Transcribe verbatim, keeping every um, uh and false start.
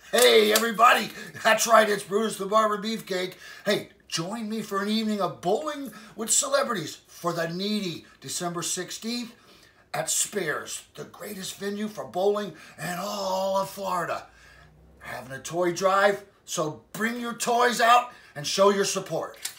Hey, everybody. That's right. It's Brutus the Barber Beefcake. Hey, join me for an evening of bowling with celebrities for the needy December sixteenth at SpareZ, the greatest venue for bowling in all of Florida. Having a toy drive, so bring your toys out and show your support.